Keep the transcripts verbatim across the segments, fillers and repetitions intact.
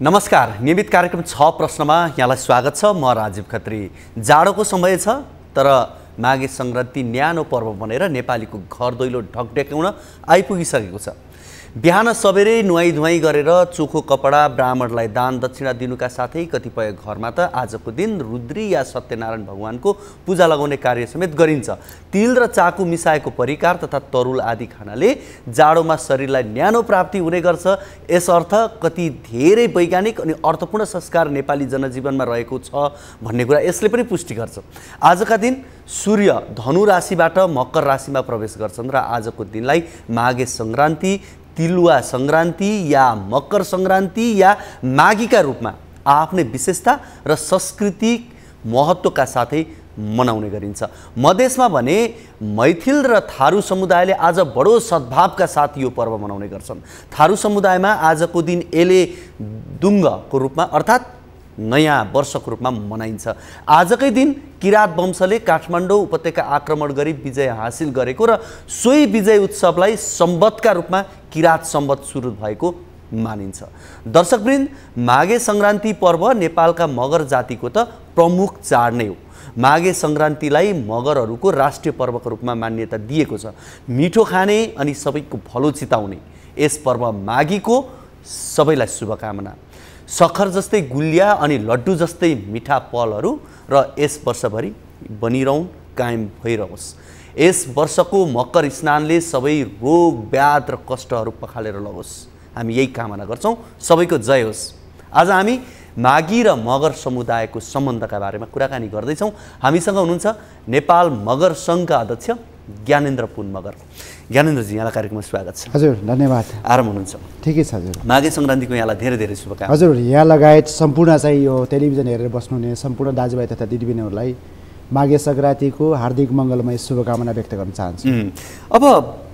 नमस्कार, नियमित कार्यक्रम छ प्रश्नमा यहाँलाई स्वागत छ। म राजीव खत्री। जाडोको समय छ, तर माघे संक्रान्ति न्यानो पर्व बनेर नेपालीको घर दैलो ढकढक्याउन आइपुगिसकेको छ। बिहान सबेरै नुहाई धुवाई गरेर चोखो कपडा ब्राह्मणलाई दान दक्षिणा दिनुका साथै कतिपय घरमा त आजको दिन रुद्री या सत्यनारायण भगवानको पूजा लगाउने कार्य समेत गरिन्छ। तिल र चाकु मिसाएको परिकार तथा तरुल आदि खानाले जाडोमा शरीरलाई न्यानो प्राप्ति हुने गर्छ। यसर्थ कति धेरै वैज्ञानिक अनि अर्थपूर्ण संस्कार नेपाली जनजीवनमा रहेको छ भन्ने कुरा यसले पनि पुष्टि गर्छ। आजका दिन सूर्य धनु राशिबाट मकर राशिमा प्रवेश गर्छन् र आजको दिनलाई माघे संक्रान्ति, तिलुवा संक्रान्ति या मकर संक्रान्ति या माघीका रूपमा आफ्नै विशेषता र सांस्कृतिक महत्त्वका साथै मनाउने गरिन्छ। मधेसमा भने मैथिल र थारू समुदायले आज बडो सद्भावका साथ यो पर्व मनाउने गर्छन्। थारू समुदायमा आजको दिन एले दुङ्गको रूपमा अर्थात् नयाँ वर्षको रूपमा मनाइन्छ। आजकै दिन किरात वंशले काठमाडौँ उपत्यका आक्रमण गरी विजय हासिल गरेको र सोही विजय उत्सवलाई सम्वतका रूपमा किरात सम्वत सुरु भएको मानिन्छ। दर्शकवृन्द, माघे संक्रान्ति पर्व नेपालका मगर जातिको त प्रमुख चाड नै हो। माघे संक्रान्तिलाई मगरहरूको राष्ट्रिय पर्वको रूपमा मान्यता दिएको छ। मिठो खाने अनि सबैको भलो चिताउने यस पर्व माघीको सबैलाई शुभकामना। सखर जस्तै गुलिया अनि लड्डु जस्तै मिठा फलहरू र यस वर्षभरि बनिरहन्, कायम भइरहोस्। यस वर्षको मकर स्नानले सबै रोग व्याध र कष्टहरू पखालेर लगोस्, हामी यही कामना गर्छौँ। सबैको जय होस्। आज हामी माघी र मगर समुदायको सम्बन्धका बारेमा कुराकानी गर्दैछौँ। हामीसँग हुनुहुन्छ नेपाल मगर सङ्घका अध्यक्ष ज्ञानेन्द्र पुन मगर। ज्ञानेन्द्रजी, यहाँलाई कार्यक्रममा स्वागत छ। हजुर, धन्यवाद। आराम हुनुहुन्छ? ठिकै छ हजुर। माघे सङ्क्रान्तिको यहाँलाई धेरै धेरै शुभकामना। हजुर, यहाँ लगायत सम्पूर्ण चाहिँ यो टेलिभिजन हेरेर बस्नुहुने सम्पूर्ण दाजुभाइ तथा दिदीबहिनीहरूलाई माघे सङ्क्रान्तिको हार्दिक मङ्गलमय शुभकामना व्यक्त गर्न चाहन्छु। अब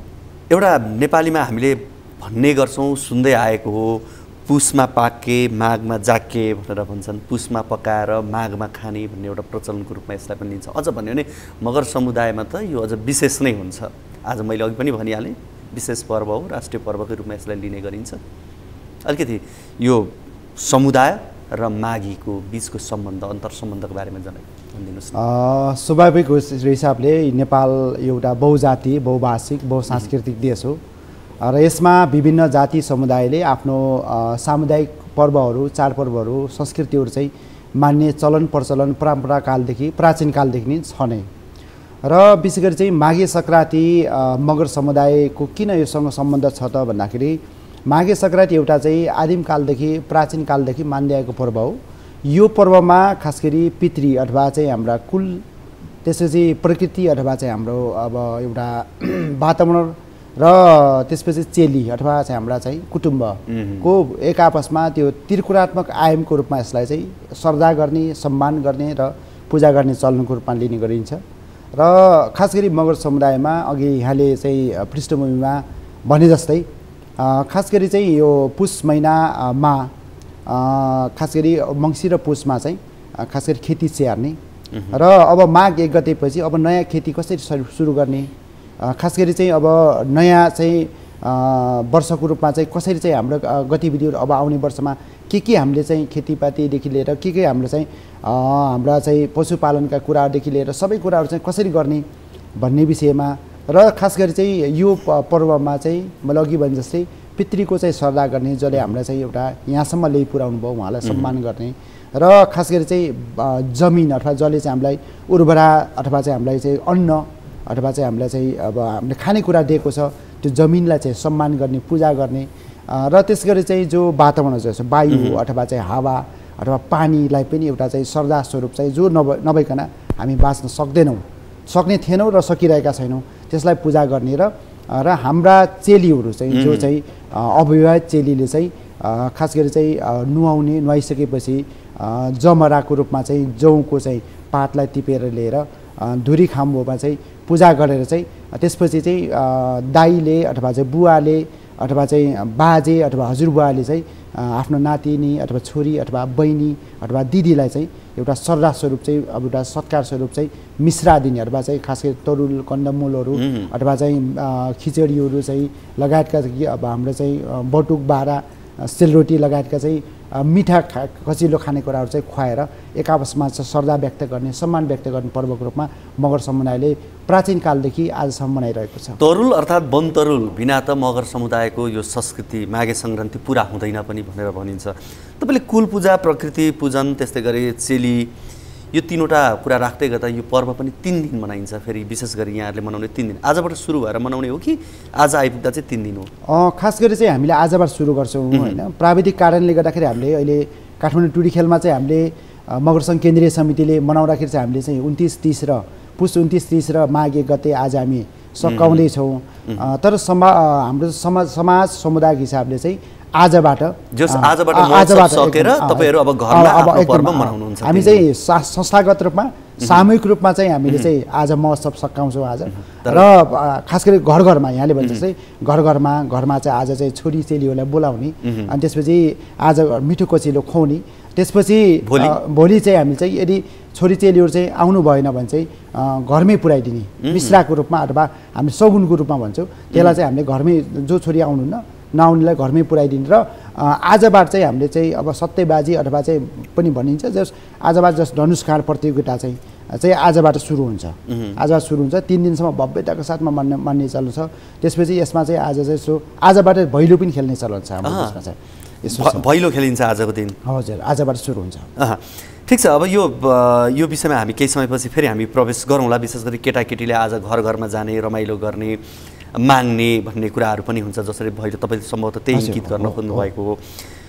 एउटा नेपालीमा हामीले भन्ने गर्छौँ, सुन्दै आएको हो, पुसमा पाके माघमा जाके भनेर भन्छन्। पुसमा पकाएर माघमा खाने भन्ने एउटा प्रचलनको रूपमा यसलाई पनि लिन्छ। अझ भन्यो भने मगर समुदायमा त यो अझ विशेष नै हुन्छ। आज मैले अघि पनि भनिहालेँ, विशेष पर्व हो, राष्ट्रिय पर्वको रूपमा यसलाई लिने गरिन्छ। अलिकति यो समुदाय र माघीको बिचको सम्बन्ध, अन्तर सम्बन्धको बारेमा जनाइ भनिदिनुहोस् न। स्वाभाविक हिसाबले नेपाल एउटा बहुजाति, बहुभाषिक, बहुसांस्कृतिक देश हो र यसमा विभिन्न जाति समुदायले आफ्नो सामुदायिक पर्वहरू, चाडपर्वहरू, संस्कृतिहरू चाहिँ मान्ने चलन प्रचलन परम्पराकालदेखि प्राचीन कालदेखि नै छ नै। र विशेष गरी चाहिँ माघे सङ्क्रान्ति मगर समुदायको किन योसँग सम्बन्ध छ त भन्दाखेरि माघे सङ्क्रान्ति एउटा चाहिँ आदिम कालदेखि प्राचीन कालदेखि मान्दै आएको पर्व हो। यो पर्वमा खास गरी पितृ अथवा चाहिँ हाम्रा कुल, त्यसपछि प्रकृति अथवा चाहिँ हाम्रो अब एउटा वातावरण र त्यसपछि चेली अथवा चाहिँ हाम्रा चाहिँ कुटुम्बको एक आपसमा त्यो त्रिकुरात्मक आयामको रूपमा यसलाई चाहिँ श्रद्धा गर्ने, सम्मान गर्ने र पूजा गर्ने चलनको रूपमा लिने गरिन्छ। र खास गरी मगर समुदायमा अघि यहाँले चाहिँ पृष्ठभूमिमा भने जस्तै खास गरी चाहिँ यो पुस महिनामा खास गरी मङ्सिर र पुसमा चाहिँ खास गरी खेती स्याहार्ने र अब माघ एक गतेपछि अब नयाँ खेती कसरी सुरु गर्ने, खास गरी चाहिँ अब नयाँ चाहिँ वर्षको रूपमा चाहिँ कसरी चाहिँ हाम्रो गतिविधिहरू अब आउने वर्षमा के के हामीले चाहिँ खेतीपातीदेखि लिएर के के हाम्रो चाहिँ हाम्रा चाहिँ पशुपालनका कुराहरूदेखि लिएर सबै कुराहरू चाहिँ कसरी गर्ने भन्ने विषयमा र खास गरी चाहिँ यो पर्वमा चाहिँ मैले अघि भने जस्तै पितृको चाहिँ श्रद्धा गर्ने, जसले हामीलाई चाहिँ एउटा यहाँसम्म ल्याइ पुर्याउनु भयो, उहाँलाई सम्मान गर्ने र खास गरी चाहिँ जमिन अथवा जसले चाहिँ हामीलाई उर्वरा अथवा चाहिँ हामीलाई चाहिँ अन्न अथवा चाहिँ हामीलाई चाहिँ अब हामीले खानेकुरा दिएको छ, त्यो जमिनलाई चाहिँ सम्मान गर्ने, पूजा गर्ने र त्यस गरी चाहिँ जो वातावरण छ, वायु अथवा चाहिँ हावा अथवा पानीलाई पनि एउटा चाहिँ श्रद्धा स्वरूप चाहिँ जो नभ नभइकन हामी बाँच्न सक्दैनौँ, सक्ने थिएनौँ र सकिरहेका छैनौँ, त्यसलाई पूजा गर्ने र र हाम्रा चेलीहरू चाहिँ जो चाहिँ अविवाहित चेलीले चाहिँ खास गरी चाहिँ नुहाउने, नुहाइसकेपछि जमराको रूपमा चाहिँ जौको चाहिँ पातलाई टिपेर लिएर धुरी खाम्बोमा चाहिँ पूजा गरेर चाहिँ त्यसपछि चाहिँ दाइले अथवा चाहिँ बुवाले अथवा चाहिँ बाजे अथवा हजुरबुवाले चाहिँ आफ्नो नातिनी अथवा छोरी अथवा बहिनी अथवा दिदीलाई चाहिँ एउटा श्रद्धा स्वरूप चाहिँ अब एउटा सत्कार स्वरूप चाहिँ मिश्रा दिने अथवा चाहिँ खास गरी तरुल कन्दमूलहरू अथवा चाहिँ खिचडीहरू चाहिँ लगायतका अब हाम्रो चाहिँ बटुक बारा सेलरोटी लगायतका चाहिँ मिठा खा खचिलो खानेकुराहरू चाहिँ खुवाएर एक आपसमा श्रद्धा व्यक्त गर्ने सम्मान व्यक्त गर्ने पर्वको रूपमा मगर समुदायले प्राचीन कालदेखि आजसम्म मनाइरहेको छ। तरुल अर्थात् वन तरुल बिना त मगर समुदायको यो संस्कृति माघे सङ्क्रान्ति पुरा हुँदैन पनि भनेर भनिन्छ। तपाईँले कुल पूजा प्रकृति पूजन त्यस्तै गरी चेली यो तीनवटा कुरा राख्दै गर्दा यो पर्व पनि तीन दिन मनाइन्छ। फेरि विशेष गरी यहाँहरूले मनाउने तीन दिन आजबाट सुरु भएर मनाउने हो कि आज आइपुग्दा चाहिँ तीन दिन हो? खास गरी चाहिँ हामीले आजबाट सुरु गर्छौँ होइन। प्राविधिक कारणले गर्दाखेरि हामीले अहिले काठमाडौँ टुडी खेलमा चाहिँ हामीले मगर सङ्घ केन्द्रीय समितिले मनाउँदाखेरि चाहिँ हामीले चाहिँ उन्तिस तिस र पुस उन्तिस तिस र माघ एक गते आज हामी सकाउँदैछौँ। तर समा हाम्रो समाज समाज समुदायको हिसाबले चाहिँ आजबाट जस आजबाट आजबाट सकेर तपाईहरु अब घरमा आफ्नो पर्व मनाउनुहुन्छ। हामी चाहिँ संस्थागत रूपमा सामूहिक रूपमा चाहिँ हामीले चाहिँ आज महोत्सव सकाउँछौँ आज। र खास गरी घर घरमा यहाँले भन्छ चाहिँ घर घरमा घरमा चाहिँ आज चाहिँ छोरी चेलीहरूलाई बोलाउने अनि त्यसपछि आज मिठो कचिलो खुवाउने। त्यसपछि भोलि चाहिँ हामी चाहिँ यदि छोरी चेलीहरू चाहिँ आउनु भएन भने चाहिँ घरमै पुर्याइदिने मिश्राको रूपमा अथवा हामी सगुनको रूपमा भन्छौँ। त्यसलाई चाहिँ हामीले घरमै जो छोरी आउनुहुन्न नआउनेलाई घरमै पुर्याइदिने। र आजबाट चाहिँ हामीले चाहिँ अब सत्यबाजी अथवा चाहिँ पनि भनिन्छ जस आजबाट जस धनुष्कार प्रतियोगिता चाहिँ चाहिँ आजबाट सुरु हुन्छ। आजबाट सुरु हुन्छ तीन दिनसम्म भव्यताको साथमा मान्ने मान्ने चलन छ। त्यसपछि यसमा चाहिँ आज चाहिँ सो आजबाट भैलो पनि खेल्ने चलन छ हाम्रो देशमा चाहिँ। भैलो खेलिन्छ आजको दिन? हजुर आजबाट सुरु हुन्छ। ठिक छ। अब यो यो विषयमा हामी केही समयपछि फेरि हामी प्रवेश गरौँला। विशेष गरी केटाकेटीले आज घर घरमा जाने रमाइलो गर्ने माग्ने भन्ने कुराहरू पनि हुन्छ जसरी भैलो तपाईँले सम्भवतः त्यही इङ्गित गर्न खोज्नुभएको हो।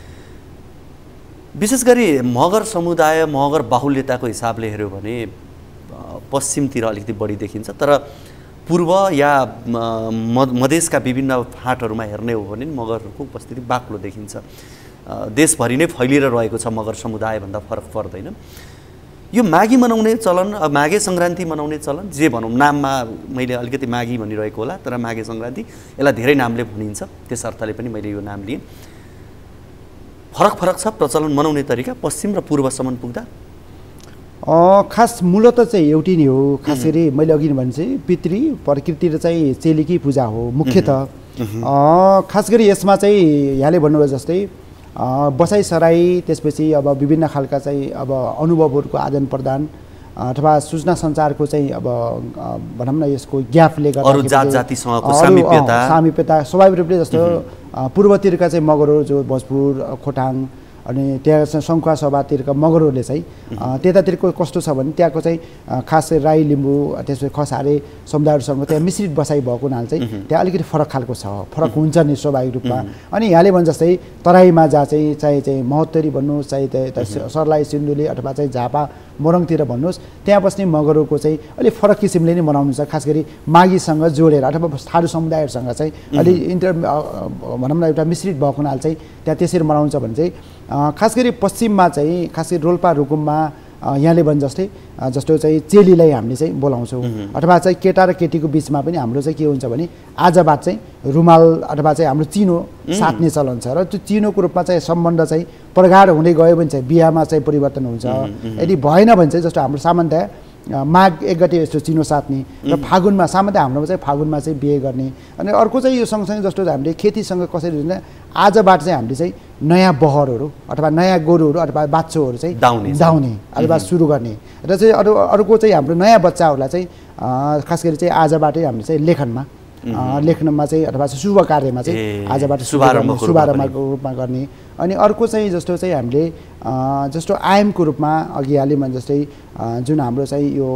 विशेष गरी मगर समुदाय मगर बाहुल्यताको हिसाबले हेऱ्यो भने पश्चिमतिर अलिकति बढी देखिन्छ। तर पूर्व या मधेसका विभिन्न फाँटहरूमा हेर्ने हो भने मगरहरूको उपस्थिति बाक्लो देखिन्छ। देशभरि नै फैलिएर रहेको छ मगर समुदाय भन्दा फरक पर्दैन। यो माघी मनाउने चलन माघे सङ्क्रान्ति मनाउने चलन जे भनौँ नाममा मैले अलिकति माघी भनिरहेको होला तर माघे सङ्क्रान्ति यसलाई धेरै नामले भनिन्छ। त्यस अर्थले पनि मैले यो नाम लिएँ। फरक फरक छ प्रचलन मनाउने तरिका पश्चिम र पूर्वसम्म पुग्दा? खास मूलत चाहिँ एउटै नै हो। खास गरी मैले अघि भने चाहिँ पितृ प्रकृति र चाहिँ चेलीकै पूजा हो मुख्यतः। खास गरी यसमा चाहिँ यहाँले भन्नुभयो जस्तै बसाइसराई त्यसपछि अब विभिन्न खालका चाहिँ अब अनुभवहरूको आदान प्रदान अथवा सूचना सञ्चारको चाहिँ अब भनौँ न यसको ग्यापले गर्दा अरू जात जातिसँगको सामिप्यता सामिप्यता स्वाभाविक रूपले जस्तो पूर्वतिरका चाहिँ मगरहरू जो भोजपुर खोटाङ अनि त्यहाँ चाहिँ सङ्खुवा सभातिरका मगरहरूले चाहिँ त्यतातिरको कस्तो छ भने त्यहाँको चाहिँ खास राई लिम्बू त्यसपछि खसारे समुदायहरूसँग त्यहाँ मिश्रित बसाइ भएको हुनाले चाहिँ त्यहाँ अलिकति फरक खालको छ फरक हुन्छ नि स्वाभाविक रूपमा। अनि यहाँले भने जस्तै तराईमा जहाँ चाहिँ चाहे चाहिँ महोत्तरी भन्नुहोस् चाहे त्यहाँ सर्लाही सिन्धुली अथवा चाहिँ झापा मोरङतिर भन्नुहोस् त्यहाँ बस्ने मगरहरूको चाहिँ अलिक फरक किसिमले नै मनाउनुहुन्छ। खास गरी माघीसँग जोडेर अथवा थारू समुदायहरूसँग चाहिँ अलि इन्टर भनौँ न एउटा मिश्रित भएको हुनाले चाहिँ त्यहाँ त्यसरी मनाउँछ भने चाहिँ खास गरी पश्चिममा चाहिँ खास गरी रोल्पा रुकुममा यहाँले भने जस्तै जस्तो चाहिँ चेलीलाई हामीले चाहिँ बोलाउँछौँ अथवा चाहिँ केटा र केटीको बिचमा पनि हाम्रो चाहिँ के हुन्छ भने आजबाट चाहिँ रुमाल अथवा चाहिँ हाम्रो चिनो साट्ने चलन छ। र त्यो चिनोको रूपमा चाहिँ सम्बन्ध चाहिँ प्रगाढ हुँदै गयो भने चाहिँ बिहामा चाहिँ परिवर्तन हुन्छ। यदि भएन भने चाहिँ जस्तो हाम्रो सामान्यतया माघ एक गते यस्तो चिनो साट्ने र फागुनमा सामान्य हाम्रोमा चाहिँ फागुनमा चाहिँ बिहे गर्ने। अनि अर्को चाहिँ यो सँगसँगै जस्तो हामीले खेतीसँग कसरी हुन्छ आजबाट चाहिँ हामीले चाहिँ नयाँ बहरहरू अथवा नयाँ गोरुहरू अथवा बाच्छोहरू चाहिँ दाउने दाउने अथवा सुरु गर्ने। र चाहिँ अरू अर्को चाहिँ हाम्रो नयाँ बच्चाहरूलाई चाहिँ खास गरी चाहिँ आजबाटै हामीले चाहिँ लेखनमा लेख्नमा चाहिँ अथवा शुभ कार्यमा चाहिँ आजबाट शुभारम्भको रूपमा गर्ने। अनि अर्को चाहिँ जस्तो चाहिँ हामीले जस्तो आयामको रूपमा अघि हालेमा जस्तै जुन हाम्रो चाहिँ यो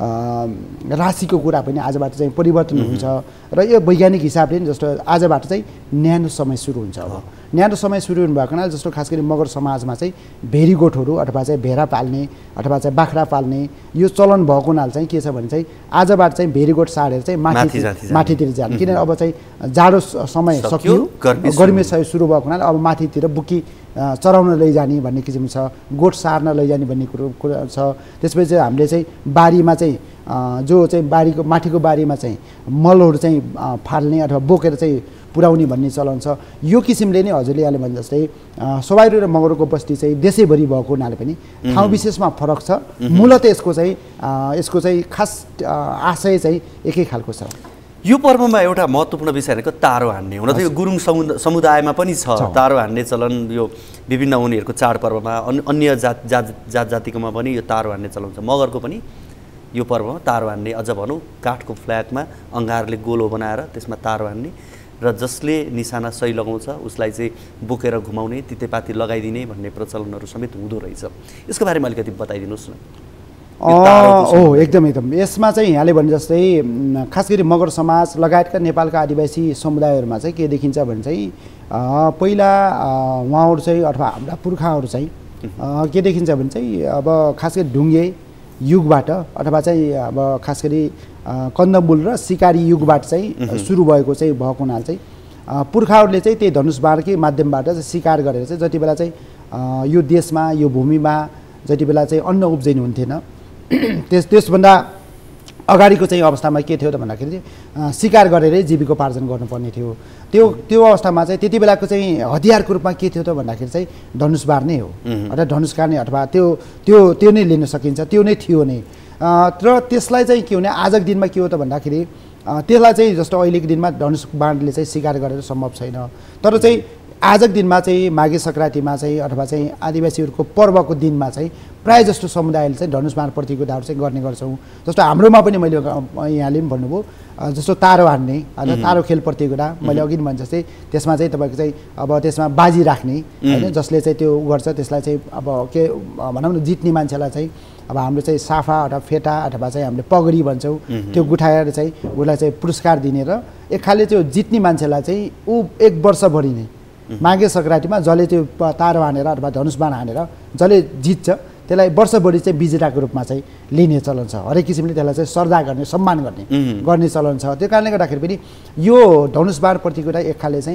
राशिको कुरा पनि आजबाट चाहिँ परिवर्तन हुन्छ। र यो वैज्ञानिक हिसाबले जस्तो आजबाट चाहिँ न्यानो समय सुरु हुन्छ। अब न्यानो समय सुरु हुनुभएको हुनाले जस्तो खास गरी मगर समाजमा चाहिँ भेरी गोठहरू अथवा चाहिँ भेरा पाल्ने अथवा चाहिँ बाख्रा पाल्ने यो चलन भएको हुनाले चाहिँ के छ भने चाहिँ आजबाट चाहिँ भेरी गोठ साडेर चाहिँ माथि माथितिर जाने। किनभने अब चाहिँ जाडो समय सकियो गर्मी समय सुरु भएको हुनाले अब माथितिर बुकी चराउन लैजाने भन्ने किसिम छ गोठ सार्न लैजाने भन्ने कुरो कुरा छ। त्यसपछि चाहिँ हामीले चाहिँ बारीमा चाहिँ जो चाहिँ बारीको माथिको बारीमा चाहिँ मलहरू चाहिँ फाल्ने अथवा बोकेर चाहिँ पुर्याउने भन्ने चलन छ। यो किसिमले नै हजुरले यहाँले भने जस्तै स्वाभाविक र मगरको बस्ती चाहिँ देशैभरि भएको हुनाले पनि ठाउँ विशेषमा फरक छ। मूलत यसको चाहिँ यसको चाहिँ खास आशय चाहिँ एकै खालको छ। यो पर्वमा एउटा महत्त्वपूर्ण विषय भनेको तारो हान्ने हुन त यो गुरुङ समुदायमा पनि छ तारो हान्ने चलन यो विभिन्न उनीहरूको चाडपर्वमा अन्य जात जात जात जातिकोमा पनि यो तारो हान्ने चलन छ मगरको पनि यो पर्वमा तारो हान्ने अझ भनौँ काठको फ्ल्यागमा अङ्गारले गोलो बनाएर त्यसमा तारो हान्ने र जसले निशाना सही लगाउँछ उसलाई चाहिँ बोकेर घुमाउने तितेपाती लगाइदिने भन्ने प्रचलनहरू समेत हुँदो रहेछ यसको बारेमा अलिकति बताइदिनुहोस् न ओ एकदम एकदम यसमा चाहिँ यहाँले भने जस्तै खास गरी मगर समाज लगायतका नेपालका आदिवासी समुदायहरूमा चाहिँ के देखिन्छ भने चाहिँ पहिला उहाँहरू चाहिँ अथवा हाम्रा पुर्खाहरू चाहिँ के देखिन्छ भने चाहिँ अब खास गरी ढुङ्गे युगबाट अथवा चाहिँ अब खास गरी कन्दमूल र सिकारी युगबाट चाहिँ सुरु भएको चाहिँ भएको हुनाले चाहिँ पुर्खाहरूले चाहिँ त्यही धनुष बाणकै माध्यमबाट चाहिँ शिकार गरेर चाहिँ जति बेला चाहिँ यो देशमा यो भूमिमा जति बेला चाहिँ अन्न उब्जनी हुन्थेन त्यस त्यसभन्दा अगाडिको चाहिँ अवस्थामा के थियो त भन्दाखेरि चाहिँ शिकार गरेरै जीविकोपार्जन गर्नुपर्ने थियो त्यो त्यो अवस्थामा चाहिँ त्यति बेलाको चाहिँ हतियारको रूपमा के थियो त भन्दाखेरि चाहिँ धनुष बाण नै हो अथवा धनुष काट्ने अथवा त्यो त्यो त्यो नै लिन सकिन्छ त्यो नै थियो नै र त्यसलाई चाहिँ के हुने आजको दिनमा के हो त भन्दाखेरि त्यसलाई चाहिँ जस्तो अहिलेको दिनमा धनुष बाणले चाहिँ शिकार गरेर सम्भव छैन तर चाहिँ आजको दिनमा चाहिँ माघे सङ्क्रान्तिमा चाहिँ अथवा चाहिँ आदिवासीहरूको पर्वको दिनमा चाहिँ प्रायः जस्तो समुदायले चाहिँ धनुष बाण प्रतियोगिताहरू चाहिँ गर्ने गर्छौँ जस्तो हाम्रोमा पनि मैले यहाँले पनि भन्नुभयो जस्तो तारो हान्ने होइन तारो खेल प्रतियोगिता मैले अघि पनि भने जस्तै त्यसमा चाहिँ तपाईँको चाहिँ अब त्यसमा बाजी राख्ने होइन जसले चाहिँ त्यो गर्छ त्यसलाई चाहिँ अब के भनौँ न जित्ने मान्छेलाई चाहिँ अब हाम्रो चाहिँ साफा अथवा फेटा अथवा चाहिँ हामीले पगडी भन्छौँ त्यो गुठाएर चाहिँ उसलाई चाहिँ पुरस्कार दिने र एक खाले त्यो जित्ने मान्छेलाई चाहिँ ऊ एक वर्षभरि नै माघे सङ्क्रान्तिमा जसले त्यो तारो हानेर अथवा धनुष बाण हानेर जसले जित्छ त्यसलाई वर्षभरि चाहिँ विजेताको रूपमा चाहिँ लिने चलन छ हरेक किसिमले त्यसलाई चाहिँ श्रद्धा गर्ने सम्मान गर्ने गर्ने चलन छ त्यो कारणले गर्दाखेरि पनि यो धनुष बाण प्रतियोगिता एक खाले चाहिँ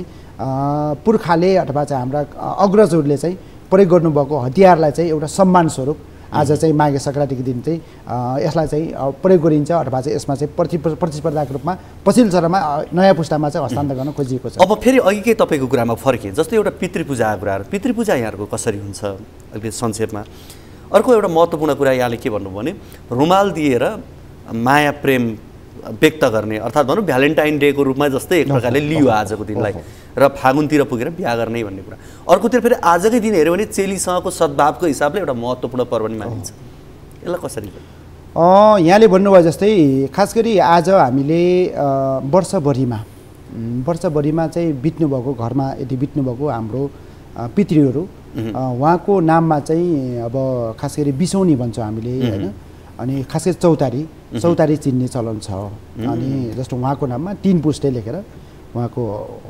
पुर्खाले अथवा चाहिँ हाम्रा अग्रजहरूले चाहिँ प्रयोग गर्नुभएको हतियारलाई चाहिँ एउटा सम्मान स्वरूप आज चाहिँ माघे सङ्क्रान्तिको दिन चाहिँ यसलाई चाहिँ प्रयोग गरिन्छ अथवा चाहिँ यसमा चाहिँ प्रति प्रतिस्पर्धाको रूपमा पछिल्लो चरणमा नयाँ पुस्तामा चाहिँ हस्तान्तर गर्न खोजिएको छ अब फेरि अघिकै तपाईँको कुरामा फर्केँ जस्तै एउटा पितृपूजाको कुराहरू पितृपूजा यहाँहरूको कसरी हुन्छ अलिकति संक्षेपमा अर्को एउटा महत्त्वपूर्ण कुरा यहाँले के भन्नुभयो भने रुमाल दिएर माया प्रेम व्यक्त गर्ने अर्थात् भनौँ भ्यालेन्टाइन डेको रूपमा जस्तै एक प्रकारले लियो आजको दिनलाई र फागुनतिर पुगेर बिहा गर्ने भन्ने कुरा अर्कोतिर फेरि आजकै दिन हेऱ्यो भने चेलीसँगको सद्भावको हिसाबले एउटा महत्त्वपूर्ण पर्व पनि मानिन्छ यसलाई कसरी यहाँले भन्नुभयो जस्तै खास गरी आज हामीले वर्षभरिमा वर्षभरिमा चाहिँ बित्नुभएको घरमा यदि बित्नुभएको हाम्रो पितृहरू उहाँको नाममा चाहिँ अब खास गरी बिसौनी भन्छौँ हामीले होइन अनि खास गरी चौतारी चौतारी चिन्ने चलन छ अनि जस्तो उहाँको नाममा तिन पुस्टे लेखेर उहाँको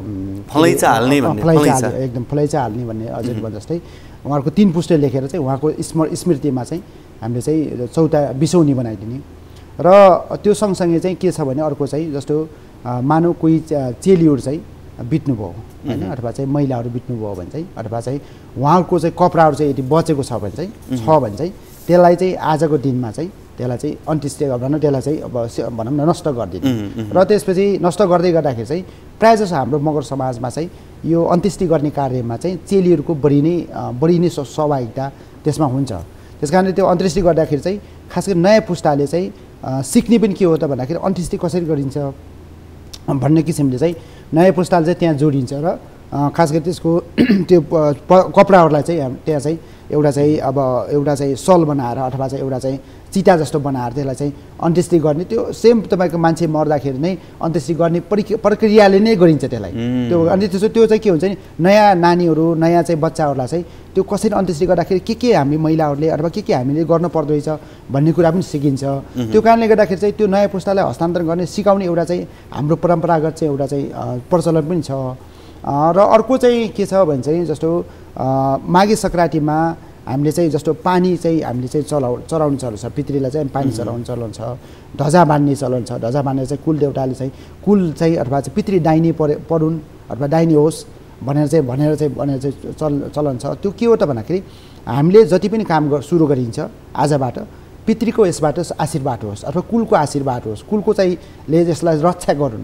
फलैचा हाल्ने फलैचा एकदम फलैचा हाल्ने भन्ने अझै भने जस्तै उहाँहरूको तिन पुस्टे लेखेर चाहिँ उहाँको स्मर स्मृतिमा चाहिँ हामीले चाहिँ चौता बिसौनी बनाइदिने र त्यो सँगसँगै चाहिँ के छ भने अर्को चाहिँ जस्तो मानव कोही चेलीहरू चाहिँ बित्नुभयो होइन अथवा चाहिँ महिलाहरू बित्नुभयो भने चाहिँ अथवा चाहिँ उहाँको चाहिँ कपडाहरू चाहिँ यदि बचेको छ भने चाहिँ छ भने चाहिँ त्यसलाई चाहिँ आजको दिनमा चाहिँ त्यसलाई चाहिँ अन्त्येष्टि भनौँ त्यसलाई चाहिँ अब भनौँ न नष्ट गरिदिने र त्यसपछि नष्ट गर्दै गर्दाखेरि चाहिँ प्रायः जसो हाम्रो मगर समाजमा चाहिँ यो अन्त्येष्टि गर्ने कार्यमा चाहिँ चेलीहरूको बढी नै बढी नै सहभागिता त्यसमा हुन्छ त्यस कारणले त्यो अन्त्येष्टि गर्दाखेरि चाहिँ खास गरी नयाँ पुस्ताले चाहिँ सिक्ने पनि के हो त भन्दाखेरि अन्त्येष्टि कसरी गरिन्छ भन्ने किसिमले चाहिँ नयाँ पुस्ताले चाहिँ त्यहाँ जोडिन्छ र खास गरी त्यसको त्यो कपडाहरूलाई चाहिँ त्यहाँ चाहिँ एउटा चाहिँ अब एउटा चाहिँ सल बनाएर अथवा चाहिँ एउटा चाहिँ चिता जस्तो बनाएर त्यसलाई चाहिँ अन्त्येष्टि गर्ने त्यो सेम तपाईँको मान्छे मर्दाखेरि नै अन्त्येष्टि गर्ने प्रक्रियाले नै गरिन्छ त्यसलाई त्यो अनि त्यसो त्यो चाहिँ के हुन्छ नि नयाँ नानीहरू नयाँ चाहिँ बच्चाहरूलाई चाहिँ त्यो कसरी अन्त्येष्टि गर्दाखेरि के के हामी महिलाहरूले अथवा के के हामीले गर्नु पर्दो रहेछ भन्ने कुरा पनि सिकिन्छ त्यो कारणले गर्दाखेरि चाहिँ त्यो नयाँ पुस्तालाई हस्तान्तरण गर्ने सिकाउने एउटा चाहिँ हाम्रो परम्परागत चाहिँ एउटा चाहिँ प्रचलन पनि छ र अर्को चाहिँ के छ भने चाहिँ जस्तो माघे सङ्क्रान्तिमा हामीले चाहिँ जस्तो पानी चाहिँ हामीले चाहिँ चलाउ चढाउने चलन छ पितृलाई चाहिँ पानी चढाउने चलन छ ध्वजा बाँध्ने चलन छ ध्वजा बाँध्ने चाहिँ कुल देउताले चाहिँ कुल चाहिँ अथवा चाहिँ पितृ दाहिने परे परुन् अथवा दाहिने होस् भनेर चाहिँ भनेर चाहिँ भनेर चाहिँ चल चलन छ त्यो के हो त भन्दाखेरि हामीले जति पनि काम सुरु गरिन्छ आजबाट पितृको यसबाट आशीर्वाद होस् अथवा कुलको आशीर्वाद होस् कुलको चाहिँ ले यसलाई रक्षा गरून्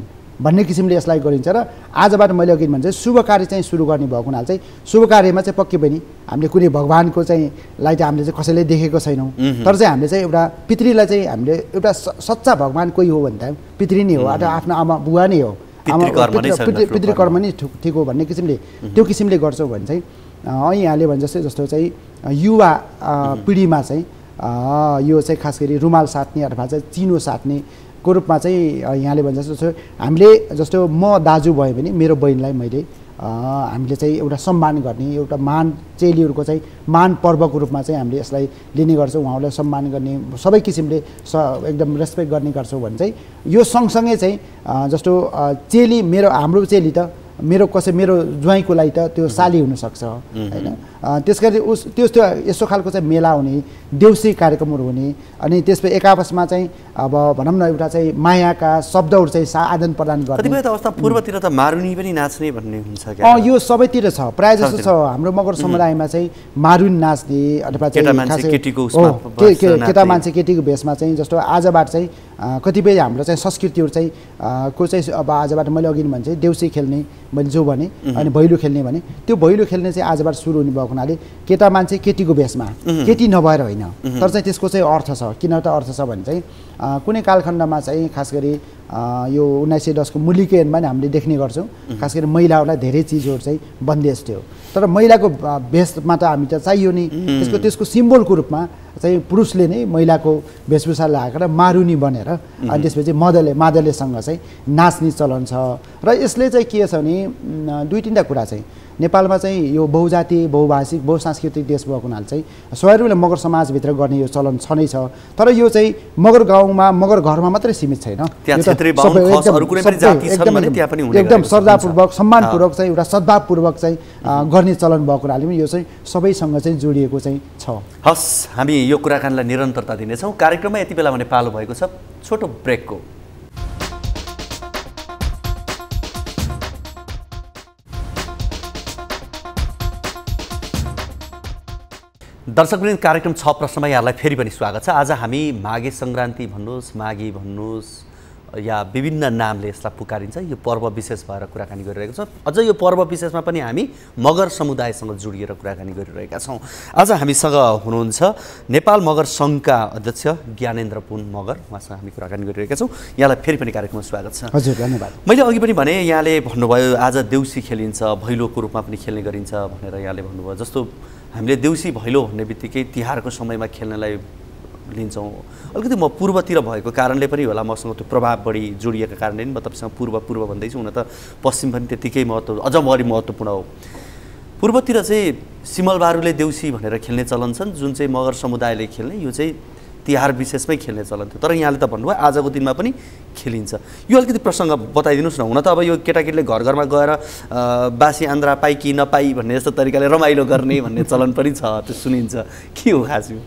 भन्ने किसिमले यसलाई गरिन्छ र आजबाट मैले अघि भने चाहिँ शुभ कार्य चाहिँ सुरु गर्ने भएको हुनाले चाहिँ शुभ कार्यमा चाहिँ पक्कै पनि हामीले कुनै भगवानको चाहिँ लाई चाहिँ हामीले चाहिँ कसैले देखेको छैनौँ तर चाहिँ हामीले चाहिँ एउटा पितृलाई चाहिँ हामीले एउटा सच्चा भगवान कोही हो भने त पितृ नै हो अथवा आफ्नो आमा बुवा नै हो पितृकर्म नै ठिक हो भन्ने किसिमले त्यो किसिमले गर्छौँ भने चाहिँ अहिले यहाँले भने जस्तै जस्तो चाहिँ युवा पिँढीमा चाहिँ यो चाहिँ खास गरी रुमाल साट्ने अथवा चाहिँ चिनो साट्ने को रूपमा चाहिँ यहाँले भने जस्तो हामीले जस्तो म दाजु भए भने मेरो बहिनीलाई मैले हामीले चाहिँ एउटा सम्मान गर्ने एउटा मान चेलीहरूको चाहिँ मान पर्वको रूपमा चाहिँ हामीले यसलाई लिने गर्छौँ उहाँहरूलाई सम्मान गर्ने सबै किसिमले स एकदम रेस्पेक्ट गर्ने गर्छौँ भने चाहिँ यो सँगसँगै चाहिँ जस्तो चेली मेरो हाम्रो चेली त मेरो कसै मेरो ज्वाइँको लागि त त्यो साली हुनसक्छ होइन त्यस गरी उस त्यो त्यो यस्तो खालको चाहिँ मेला हुने देउसी कार्यक्रमहरू हुने अनि त्यसपछि एक आपसमा चाहिँ अब भनौँ न एउटा चाहिँ मायाका शब्दहरू चाहिँ आदान प्रदान गर्ने कतिपय त अवस्था पूर्वतिर त मारुनी पनि नाच्ने भन्ने हुन्छ क्या अँ यो सबैतिर छ प्रायः जस्तो छ हाम्रो मगर समुदायमा चाहिँ मारुनी नाच्ने अथवा चाहिँ केटा मान्छे केटीको भेषमा चाहिँ जस्तो आजबाट चाहिँ कतिपय हाम्रो चाहिँ संस्कृतिहरू चाहिँ को चाहिँ अब आजबाट मैले अघि भने चाहिँ देउसी खेल्ने मैले जो भने अनि भैलो खेल्ने भने त्यो भैलो खेल्ने चाहिँ आजबाट सुरु हुने भएको हुनाले केटा मान्छे केटीको भेषमा केटी नभएर होइन तर चाहिँ त्यसको चाहिँ अर्थ छ किन त अर्थ छ भने चाहिँ कुनै कालखण्डमा चाहिँ खास गरी यो उन्नाइस सय दसको मुलिकेनमा नि हामीले देख्ने गर्छौँ खास गरी महिलाहरूलाई धेरै चिजहरू चाहिँ बन्देज थियो तर महिलाको भेषमा त हामी त चाहियो नि त्यसको त्यसको सिम्बोलको रूपमा चाहिँ पुरुषले नै महिलाको वेशभूषा लगाएर मारुनी बनेर अनि त्यसपछि मदले मादलेसँग चाहिँ नाच्ने चलन छ र यसले चाहिँ के छ भने दुई तिनवटा कुरा चाहिँ नेपालमा चाहिँ यो बहुजाति बहुभाषिक बहुसांस्कृतिक देश भएको हुनाले चाहिँ स्वाभाविक रूपले मगर समाजभित्र गर्ने यो चलन छ नै छ तर यो चाहिँ मगर गाउँमा मगर घरमा मात्रै सीमित छैन एकदम श्रद्धापूर्वक सम्मानपूर्वक चाहिँ एउटा सद्भावपूर्वक चाहिँ गर्ने चलन भएको हुनाले पनि यो चाहिँ सबैसँग चाहिँ जोडिएको चाहिँ छ। हस् हामी यो कुराकानीलाई निरन्तरता दिनेछौँ। कार्यक्रममा यति बेला भने पालो भएको छ छोटो ब्रेकको। दर्शकवृन्द कार्यक्रम छ प्रश्नमा यहाँलाई फेरि पनि स्वागत छ। आज हामी माघे सङ्क्रान्ति भन्नुहोस् माघी भन्नुहोस् या विभिन्न नामले यसलाई पुकारिन्छ यो पर्व विशेष भएर कुराकानी गरिरहेका छौँ। अझ यो पर्व विशेषमा पनि हामी मगर समुदायसँग जोडिएर कुराकानी गरिरहेका छौँ। आज हामीसँग हुनुहुन्छ नेपाल मगर सङ्घका अध्यक्ष ज्ञानेन्द्र पुन मगर, उहाँसँग हामी कुराकानी गरिरहेका छौँ। यहाँलाई फेरि पनि कार्यक्रममा स्वागत छ। हजुर धन्यवाद। मैले अघि पनि भने यहाँले भन्नुभयो आज देउसी खेलिन्छ भैलोको रूपमा पनि खेल्ने गरिन्छ भनेर यहाँले भन्नुभयो। जस्तो हामीले देउसी भैलो भन्ने बित्तिकै तिहारको समयमा खेल्नलाई लिन्छौँ। अलिकति म पूर्वतिर भएको कारणले पनि होला मसँग त्यो प्रभाव बढी जोडिएका कारणले पनि म तपाईँसँग पूर्व पूर्व भन्दैछु। हुन त पश्चिम पनि त्यतिकै महत्त्व अझ बढी महत्त्वपूर्ण हो। पूर्वतिर चाहिँ सिमलबारुले देउसी भनेर खेल्ने चलन छन् जुन चाहिँ मगर समुदायले खेल्ने यो चाहिँ तिहार विशेषमै खेल्ने चलन थियो। तर यहाँले त भन्नुभयो आजको दिनमा पनि खेलिन्छ। यो अलिकति प्रसङ्ग बताइदिनुहोस् न। हुन त अब यो केटाकेटीले घर घरमा गएर बासी आन्द्रा पाई कि नपाई भन्ने जस्तो तरिकाले रमाइलो गर्ने भन्ने चलन पनि छ, त्यो सुनिन्छ। के हो खास यो?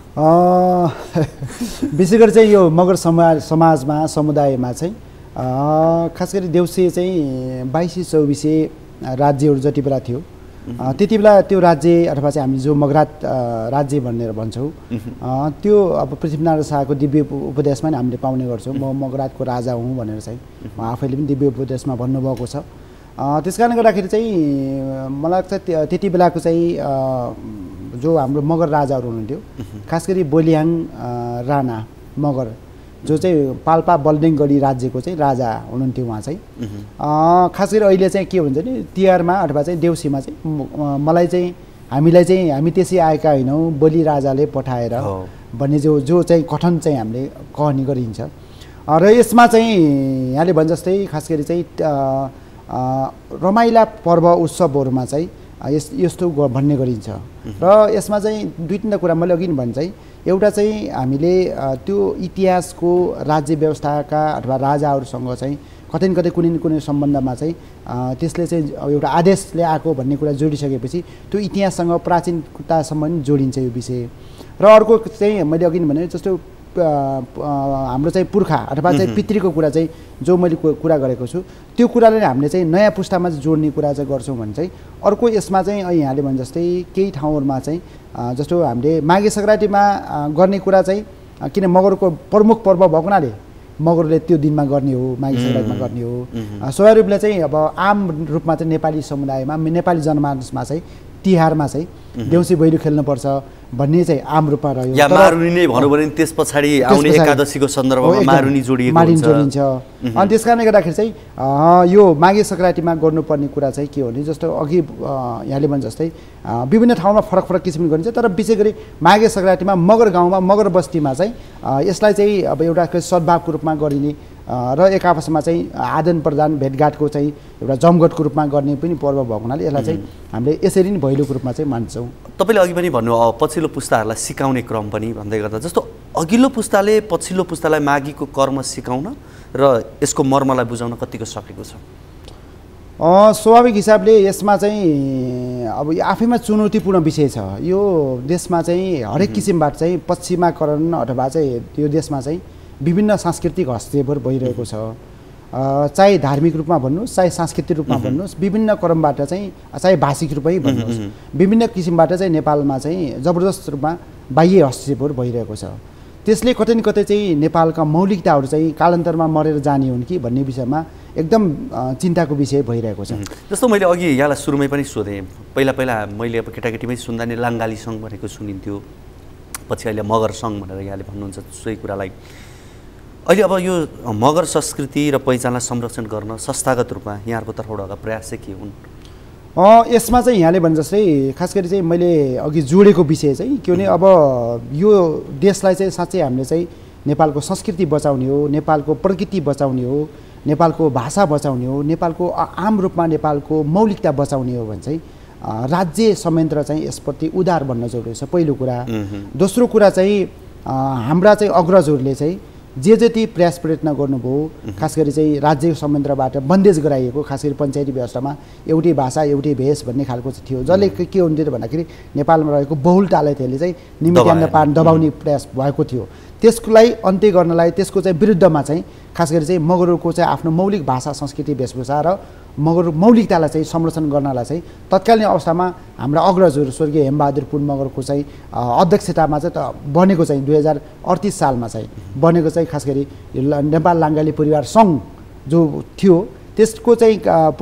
विशेष गरी चाहिँ यो मगर समाज समाजमा समुदायमा चाहिँ खास गरी देउसी चाहिँ बाइसी चौबिसे राज्यहरू जति बेला थियो त्यति बेला त्यो राज्य अथवा चाहिँ हामी जो मगरात राज्य भनेर भन्छौँ त्यो अब पृथ्वीनारायण शाहको दिव्य उपदेशमा नि हामीले पाउने गर्छौँ। म मगरातको राजा हुँ भनेर चाहिँ उहाँ आफैले पनि दिव्य उपदेशमा भन्नुभएको छ। त्यस कारणले गर्दाखेरि चाहिँ मलाई लाग्छ त्यति बेलाको चाहिँ जो हाम्रो मगर राजाहरू हुनुहुन्थ्यो खास गरी बोलियाङ राणा मगर जो चाहिँ पाल्पा बल्देङगढी राज्यको चाहिँ राजा हुनुहुन्थ्यो उहाँ चाहिँ। खास गरी अहिले चाहिँ के हुन्छ नि तिहारमा अथवा चाहिँ देउसीमा चाहिँ मलाई चाहिँ हामीलाई चाहिँ हामी त्यसै आएका होइनौँ बलि राजाले पठाएर भन्ने जो जो चाहिँ कथन चाहिँ हामीले कहने गरिन्छ। र यसमा चाहिँ यहाँले भने जस्तै खास गरी चाहिँ रमाइला पर्व उत्सवहरूमा चाहिँ यस यस्तो भन्ने गरिन्छ। र यसमा चाहिँ दुई तिनवटा कुरा मैले अघि भने चाहिँ एउटा चाहिँ हामीले त्यो इतिहासको राज्य व्यवस्थाका अथवा राजाहरूसँग चाहिँ कतै न कतै कुनै न कुनै सम्बन्धमा चाहिँ त्यसले चाहिँ एउटा आदेशले आएको भन्ने कुरा जोडिसकेपछि त्यो इतिहाससँग प्राचीनतासम्म पनि जोडिन्छ यो विषय। र अर्को चाहिँ मैले अघि भने जस्तो हाम्रो चाहिँ पुर्खा अथवा चाहिँ पितृको कुरा चाहिँ जो मैले कुरा गरेको छु त्यो कुराले हामीले चाहिँ नयाँ पुस्तामा जोड्ने कुरा चाहिँ गर्छौँ भने चाहिँ अर्को यसमा चाहिँ यहाँले भने जस्तै केही ठाउँहरूमा चाहिँ जस्तो हामीले माघे सङ्क्रान्तिमा गर्ने कुरा चाहिँ किन मगरको प्रमुख पर्व भएको हुनाले मगरले त्यो दिनमा गर्ने हो, माघे सङ्क्रान्तिमा गर्ने हो। स्वाभाविक रूपले चाहिँ अब आम रूपमा चाहिँ नेपाली समुदायमा नेपाली जनमानसमा चाहिँ तिहारमा चाहिँ देउसी भैलो खेल्नुपर्छ भन्ने चाहिँ आम रूपमा रह्यो। या मारुनी नै भनौँ भने त्यस पछाडि आउने एकादशीको सन्दर्भमा मारुनी जोडिएको हुन्छ, मारुनी जोडिन्छ। अनि त्यस कारणले गर्दाखेरि चाहिँ यो माघे सङ्क्रान्तिमा गर्नुपर्ने कुरा चाहिँ के हो भने जस्तो अघि यहाँले भने जस्तै विभिन्न ठाउँमा फरक फरक किसिमले गरिन्छ, तर विशेष गरी माघे सङ्क्रान्तिमा मगर गाउँमा मगर बस्तीमा चाहिँ यसलाई चाहिँ अब एउटा सद्भावको रूपमा गरिने र एक आपसमा चाहिँ आदान प्रदान भेटघाटको चाहिँ एउटा जमघटको रूपमा गर्ने पनि पर्व भएको हुनाले यसलाई चाहिँ हामीले यसरी नै भैलोको रूपमा चाहिँ मान्छौँ। तपाईँले अघि पनि भन्नु पछिल्लो पुस्ताहरूलाई सिकाउने क्रम पनि भन्दै गर्दा जस्तो अघिल्लो पुस्ताले पछिल्लो पुस्तालाई माघीको कर्म सिकाउन र यसको मर्मलाई बुझाउन कतिको सकेको छ? स्वाभाविक हिसाबले यसमा चाहिँ अब आफैमा चुनौतीपूर्ण विषय छ। यो देशमा चाहिँ हरेक किसिमबाट चाहिँ पश्चिमाकरण अथवा चाहिँ यो देशमा चाहिँ विभिन्न सांस्कृतिक हस्तक्षेपहरू भइरहेको छ, चाहे धार्मिक रूपमा भन्नुहोस् चाहे सांस्कृतिक रूपमा भन्नुहोस्, विभिन्न क्रमबाट चाहिँ चाहे भाषिक रूपमै भन्नुहोस्, विभिन्न किसिमबाट चाहिँ नेपालमा चाहिँ जबरजस्त रूपमा बाह्य हस्तक्षेपहरू भइरहेको छ। त्यसले कतै न कतै चाहिँ नेपालका मौलिकताहरू चाहिँ कालान्तरमा मरेर जाने हुन् कि भन्ने विषयमा एकदम चिन्ताको विषय भइरहेको छ। जस्तो मैले अघि यहाँलाई सुरुमै पनि सोधेँ, पहिला पहिला मैले अब केटाकेटीमै सुन्दा नि लाङ्गाली सङ्घ भनेको सुनिन्थ्यो, पछि अहिले मगर सङ्घ भनेर यहाँले भन्नुहुन्छ सोही कुरालाई। अहिले अब यो मगर संस्कृति र पहिचानलाई संरक्षण गर्न संस्थागत रूपमा यहाँहरूको तर्फबाट प्रयास चाहिँ के हुन्? यसमा चाहिँ यहाँले भने जस्तै खास गरी चाहिँ मैले अघि जोडेको विषय चाहिँ के भने अब यो देशलाई चाहिँ साँच्चै हामीले चाहिँ नेपालको संस्कृति बचाउने हो, नेपालको प्रकृति बचाउने हो, नेपालको भाषा बचाउने हो, नेपालको आम रूपमा नेपालको मौलिकता बचाउने हो भने चाहिँ राज्य संयन्त्र चाहिँ यसप्रति उदार बन्न जरुरी छ, पहिलो कुरा। दोस्रो कुरा चाहिँ हाम्रा चाहिँ अग्रजहरूले चाहिँ जे जति प्रयास प्रयत्न गर्नुभयो, खास गरी चाहिँ राज्य संयन्त्रबाट बन्देज गराइएको खास गरी पञ्चायती व्यवस्थामा एउटै भाषा एउटै भेष भन्ने खालको चाहिँ थियो, जसले के हुन्थ्यो भन्दाखेरि नेपालमा रहेको बहुलतालाई त्यसले चाहिँ निमित्यान्न पार्न दबाउने प्रयास भएको थियो। त्यसलाई अन्त्य गर्नलाई त्यसको चाहिँ विरुद्धमा चाहिँ खास गरी चाहिँ मगरको चाहिँ आफ्नो मौलिक भाषा संस्कृति वेशभूषा र मगर मौलिकतालाई चाहिँ संरक्षण गर्नलाई चाहिँ तत्कालीन अवस्थामा हाम्रा अग्रजहरू स्वर्गीय हेमबहादुर पुन मगरको चाहिँ अध्यक्षतामा चाहिँ त बनेको चाहिँ दुई हजार अडतिस सालमा चाहिँ बनेको चाहिँ खास गरी नेपाल लाङ्गाली परिवार सङ्घ जो थियो त्यसको चाहिँ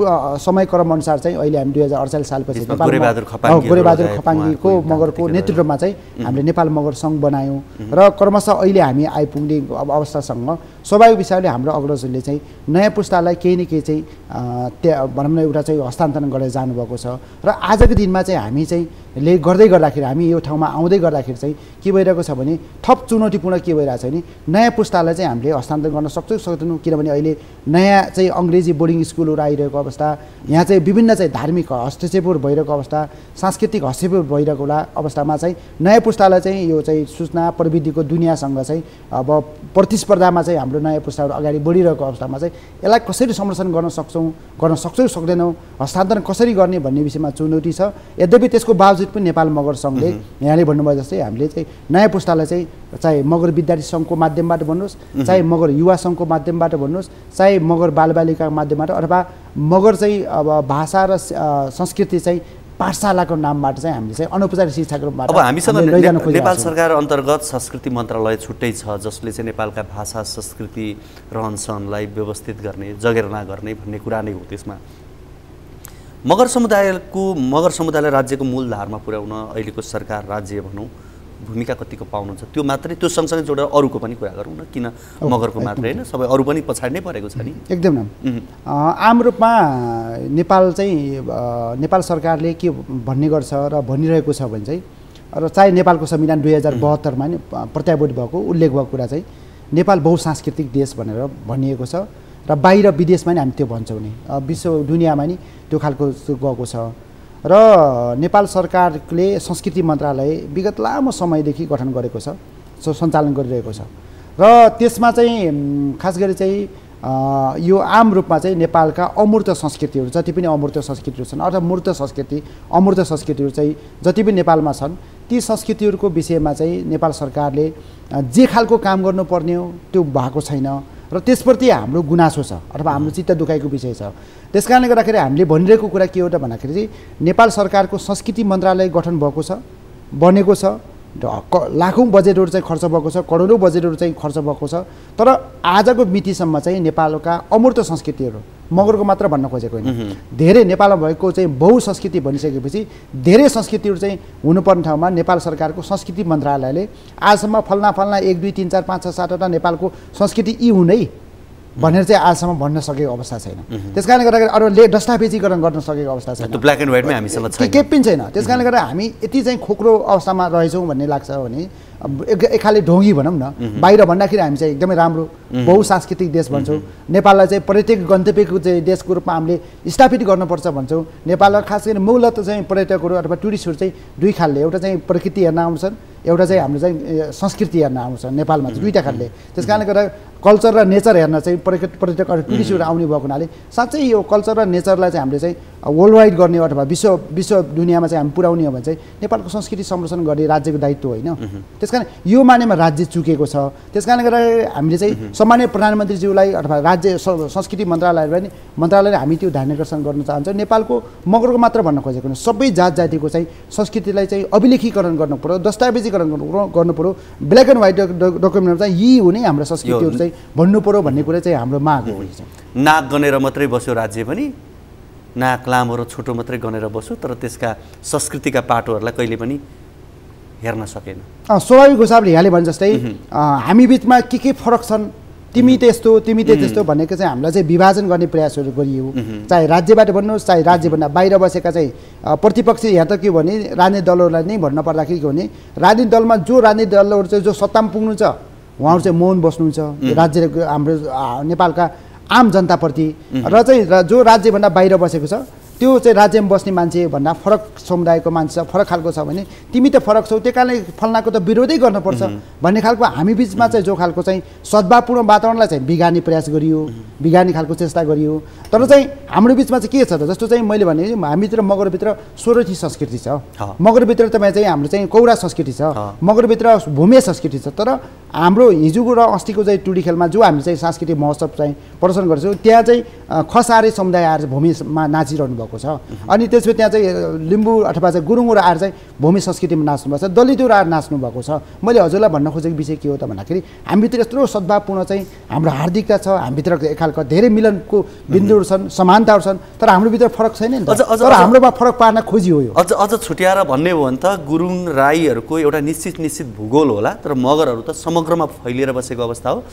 समयक्रम अनुसार चाहिँ अहिले हामी दुई हजार अडचालिस सालपछि गोरेबहादुर खपाङ्गीको मगरको नेतृत्वमा चाहिँ हामीले नेपाल मगर सङ्घ बनायौँ र क्रमशः अहिले हामी आइपुग्ने अवस्थासँग स्वाभाविक हिसाबले हाम्रो अग्रजहरूले चाहिँ नयाँ पुस्तालाई केही न केही चाहिँ त्यहाँ भनौँ न एउटा चाहिँ हस्तान्तरण गरेर जानुभएको छ र आजको दिनमा चाहिँ हामी चाहिँ ले गर्दै गर्दाखेरि हामी यो ठाउँमा आउँदै गर्दाखेरि चाहिँ के भइरहेको छ भने थप चुनौतीपूर्ण के भइरहेको छ भने नयाँ पुस्तालाई चाहिँ हामीले हस्तान्तरण गर्न सक्छौँ सक्दैनौँ, किनभने अहिले नयाँ चाहिँ अङ्ग्रेजी बोर्डिङ स्कुलहरू आइरहेको अवस्था, यहाँ चाहिँ विभिन्न चाहिँ धार्मिक हस्तक्षेपहरू भइरहेको अवस्था, सांस्कृतिक हस्तक्षेपहरू भइरहेको अवस्थामा चाहिँ नयाँ पुस्तालाई चाहिँ यो चाहिँ सूचना प्रविधिको दुनियाँसँग चाहिँ अब प्रतिस्पर्धामा चाहिँ हाम्रो नयाँ पुस्ताहरू अगाडि बढिरहेको अवस्थामा चाहिँ यसलाई कसरी संरक्षण गर्न सक्छौँ गर्न सक्छौँ सक्दैनौँ, हस्तान्तरण कसरी गर्ने भन्ने विषयमा चुनौती छ। यद्यपि त्यसको बावजुद पनि नेपाल मगर सङ्घले यहाँले भन्नुभयो जस्तै हामीले चाहिँ नयाँ पुस्तालाई चाहिँ चाहे मगर विद्यार्थी सङ्घको माध्यमबाट भन्नुहोस्, चाहे मगर युवा सङ्घको माध्यमबाट भन्नुहोस्, चाहे मगर बालबालिकाको माध्यमबाट अथवा मगर चाहिँ अब भाषा र संस्कृति चाहिँ पाठशालाको नामबाट चाहिँ हामीले चाहिँ अनौपचारिक शिक्षाको रूपमा अब हामीसँग नेपाल सरकार अन्तर्गत संस्कृति मन्त्रालय छुट्टै छ जसले चाहिँ नेपालका भाषा संस्कृति रहनसहनलाई व्यवस्थित गर्ने जगेर्ना गर्ने भन्ने कुरा नै हो। त्यसमा मगर समुदायको मगर समुदायलाई राज्यको मूलधारमा पुर्याउन अहिलेको सरकार राज्य भनौँ भूमिका कतिको पाउनुहुन्छ त्यो मात्रै, त्यो सँगसँगै जोडेर अरूको पनि कुरा गरौँ न, किन मगरको मात्रै होइन सबै अरू पनि पछाडि नै परेको छ नि? एकदम आम रूपमा नेपाल चाहिँ नेपाल सरकारले के भन्ने गर्छ र भनिरहेको छ भने चाहिँ र चाहे नेपालको संविधान दुई हजार बहत्तरमा नि प्रत्याभूत भएको उल्लेख भएको कुरा चाहिँ नेपाल बहुसांस्कृतिक देश भनेर भनिएको छ र बाहिर विदेशमा नि हामी त्यो भन्छौँ नि, विश्व दुनियाँमा नि त्यो खालको गएको छ। र नेपाल सरकारले संस्कृति मन्त्रालय विगत लामो समयदेखि गठन गरेको छ, सञ्चालन गरिरहेको छ र त्यसमा चाहिँ खास गरी चाहिँ यो आम रूपमा चाहिँ नेपालका अमूर्त संस्कृतिहरू जति पनि अमूर्त संस्कृतिहरू छन् अथवा मूर्त संस्कृति अमूर्त संस्कृतिहरू चाहिँ जति पनि नेपालमा छन् ती संस्कृतिहरूको विषयमा चाहिँ नेपाल सरकारले जे खालको काम गर्नुपर्ने हो त्यो भएको छैन र त्यसप्रति हाम्रो गुनासो छ अथवा हाम्रो चित्त दुखाइको विषय छ। त्यस कारणले गर्दाखेरि हामीले भनिरहेको कुरा के हो त भन्दाखेरि चाहिँ नेपाल सरकारको संस्कृति मन्त्रालय गठन भएको छ, बनेको छ लाखौँ बजेटहरू चाहिँ खर्च भएको छ, करोडौँ बजेटहरू चाहिँ खर्च भएको छ। तर आजको मितिसम्म चाहिँ नेपालका अमूर्त संस्कृतिहरू, मगरको मात्र भन्न खोजेको होइन, धेरै नेपालमा भएको चाहिँ बहुसंस्कृति भनिसकेपछि धेरै संस्कृतिहरू चाहिँ हुनुपर्ने ठाउँमा नेपाल सरकारको संस्कृति मन्त्रालयले आजसम्म फल्ना फल्ना एक दुई तिन चार पाँच छ सातवटा नेपालको संस्कृति यी हुन् है भनेर चाहिँ आजसम्म भन्न सकेको अवस्था छैन। त्यस कारणले गर्दाखेरि अरूले दस्तावेजीकरण गर्न सकेको अवस्था छैन, ब्ल्याक एन्ड व्हाइटमै हामीसँग छैन, केही पनि छैन। त्यस कारणले गर्दा हामी यति चाहिँ खोक्रो अवस्थामा रहेछौँ भन्ने लाग्छ भने एक एक खाले ढोङ्गी भनौँ न, बाहिर भन्दाखेरि हामी चाहिँ एकदमै राम्रो बहुसांस्कृतिक देश भन्छौँ, नेपाललाई चाहिँ पर्यटक गन्तव्यको चाहिँ देशको रूपमा हामीले स्थापित गर्नुपर्छ भन्छौँ। नेपालमा खास गरी मूलत चाहिँ पर्यटकहरू अथवा टुरिस्टहरू चाहिँ दुई खालले, एउटा चाहिँ प्रकृति हेर्न आउँछन्, एउटा चाहिँ हाम्रो चाहिँ संस्कृति हेर्न आउँछन् नेपालमा चाहिँ दुईवटा खालले। त्यस कारणले गर्दा कल्चर र नेचर हेर्न चाहिँ पर्यटक पर्यटकहरू टुरिस्टहरू आउने भएको हुनाले साँच्चै यो कल्चर र नेचरलाई चाहिँ हामीले चाहिँ वर्ल्ड वाइड गर्ने अथवा विश्व विश्व दुनियाँमा चाहिँ हामी पुर्याउने हो भने चाहिँ नेपालको संस्कृति संरक्षण गर्ने राज्यको दायित्व होइन। त्यस कारण यो मानेमा राज्य चुकेको छ। त्यस कारणले गर्दा हामीले चाहिँ सामान्य प्रधानमन्त्रीज्यूलाई अथवा राज्य संस्कृति मन्त्रालयलाई पनि मन्त्रालयले हामी त्यो ध्यान आकर्षण गर्न चाहन्छौँ। नेपालको मगरको मात्र भन्न खोजेको होइन, सबै जात जातिको चाहिँ संस्कृतिलाई चाहिँ अभिलेखीकरण गर्नु पऱ्यो, दस्तावेजीकरण गर्नु पऱ्यो, ब्ल्याक एन्ड व्हाइट डकुमेन्टमा चाहिँ यी हुने हाम्रो संस्कृतिहरू चाहिँ भन्नु पऱ्यो भन्ने कुरा चाहिँ हाम्रो माग हो। नाक गनेर मात्रै बस्यो राज्य पनि, नाक लामो र छोटो मात्रै गनेर बस्यो, तर त्यसका संस्कृतिका पाटोहरूलाई कहिले पनि हेर्न सकेन। स्वाभाविक हिसाबले यहाँले भने जस्तै हामी बिचमा के के फरक छन्, तिमी त यस्तो तिमी त त्यस्तो भनेको चाहिँ हामीलाई चाहिँ विभाजन गर्ने प्रयासहरू गरियो, चाहे राज्यबाट भन्नुहोस् चाहे राज्यभन्दा बाहिर बसेका चाहिँ प्रतिपक्षी यहाँ त के भने राजनीतिक दलहरूलाई नै भन्न पर्दाखेरि के भने राजनीतिक दलमा जो राजनीतिक दलहरू चाहिँ जो सत्तामा पुग्नुहुन्छ उहाँहरू चाहिँ मौन बस्नुहुन्छ राज्य हाम्रो नेपालका आम जनताप्रति, र चाहिँ जो राज्यभन्दा बाहिर बसेको छ त्यो चाहिँ राज्यमा बस्ने मान्छे भन्दा फरक समुदायको मान्छे छ, फरक खालको छ भने तिमी त फरक छौ, त्यो कारणले फल्नाको त विरोधै गर्नुपर्छ भन्ने खालको हामी बिचमा चाहिँ जो खालको चाहिँ सद्भावपूर्ण वातावरणलाई चाहिँ बिगार्ने प्रयास गरियो, बिगार्ने खालको चेष्टा गरियो। तर चाहिँ हाम्रो बिचमा चाहिँ के छ त, जस्तो चाहिँ मैले भने हामीभित्र मगरभित्र सोरठी संस्कृति छ, मगरभित्र तपाईँ चाहिँ हाम्रो चाहिँ कौरा संस्कृति छ, मगरभित्र भूमे संस्कृति छ। तर हाम्रो हिजोको र अस्तिको चाहिँ टुडी खेलमा जो हामी चाहिँ सांस्कृतिक महोत्सव चाहिँ प्रदर्शन गर्छौँ त्यहाँ चाहिँ खसारे समुदाय आएर भूमिमा नाचिरहनु भएको छ, अनि त्यसपछि त्यहाँ चाहिँ लिम्बू अथवा चाहिँ गुरुङहरू आएर चाहिँ भूमि संस्कृतिमा नाच्नु भएको छ, दलितहरू आएर नाच्नु भएको छ। मैले हजुरलाई भन्न खोजेको विषय के हो त भन्दाखेरि हामीभित्र यत्रो सद्भावपूर्ण चाहिँ हाम्रो हार्दिकता छ, हामीभित्र एक खालको धेरै मिलनको बिन्दुहरू छन्, समानताहरू छन्, तर हाम्रोभित्र फरक छैन नि त, तर हाम्रोमा फरक पार्न खोजियो यो। अझ अझ छुट्याएर भन्ने हो भने त गुरुङ राईहरूको एउटा निश्चित निश्चित भूगोल होला, तर मगरहरू त समग्रमा फैलिएर बसेको अवस्था हो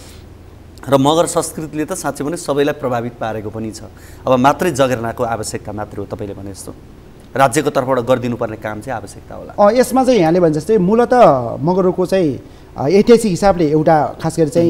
र मगर संस्कृतिले त साँच्चै पनि सबैलाई प्रभावित पारेको पनि छ। अब मात्रै जगेर्नाको आवश्यकता मात्रै हो, तपाईँले भने जस्तो राज्यको तर्फबाट गरिदिनुपर्ने काम चाहिँ आवश्यकता होला। यसमा चाहिँ यहाँले भने जस्तै मूलत मगरको चाहिँ ऐतिहासिक हिसाबले एउटा खास गरी चाहिँ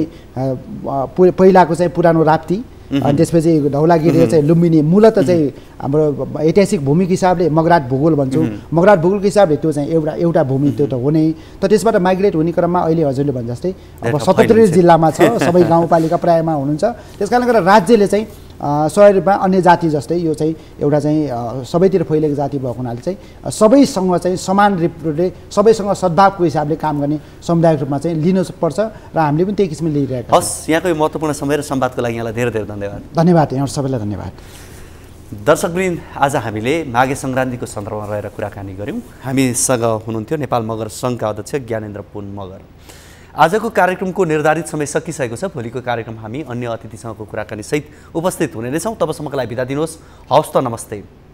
पहिलाको चाहिँ पुरानो राप्ती, अनि त्यसपछि धौलागिरी चाहिँ लुम्बिनी, मूलत चाहिँ हाम्रो ऐतिहासिक भूमिको हिसाबले मगराट भूगोल भन्छौँ, मगराट भूगोलको हिसाबले त्यो चाहिँ एउटा एउटा भूमि त्यो त हो नै। तर त्यसबाट माइग्रेट हुने क्रममा अहिले हजुरले भने जस्तै अब सतहत्तरी जिल्लामा छ, सबै गाउँपालिका प्रायमा हुनुहुन्छ। त्यस कारणले गर्दा राज्यले चाहिँ सहरी रूपमा अन्य जाति जस्तै यो चाहिँ एउटा चाहिँ सबैतिर फैलिएको जाति भएको हुनाले चाहिँ सबैसँग चाहिँ समान रूपले सबैसँग सद्भावको हिसाबले काम गर्ने समुदायको रूपमा चाहिँ लिनुपर्छ र हामीले पनि त्यही किसिमले लिइरहेका छौँ। हस्, यहाँको यो महत्त्वपूर्ण समय र संवादको लागि यहाँलाई धेरै धेरै धन्यवाद। धन्यवाद यहाँहरू सबैलाई धन्यवाद। दर्शकवृन्द, आज हामीले माघे सङ्क्रान्तिको सन्दर्भमा रहेर कुराकानी गऱ्यौँ। हामीसँग हुनुहुन्थ्यो नेपाल मगर सङ्घका अध्यक्ष ज्ञानेन्द्र पुन मगर। आजको कार्यक्रमको निर्धारित समय सकिसकेको छ। भोलिको कार्यक्रम हामी अन्य अतिथिसँगको कुराकानी सहित उपस्थित हुने नै छौँ। तबसम्मको लागि बिदा दिनुहोस्। हवस् त, नमस्ते।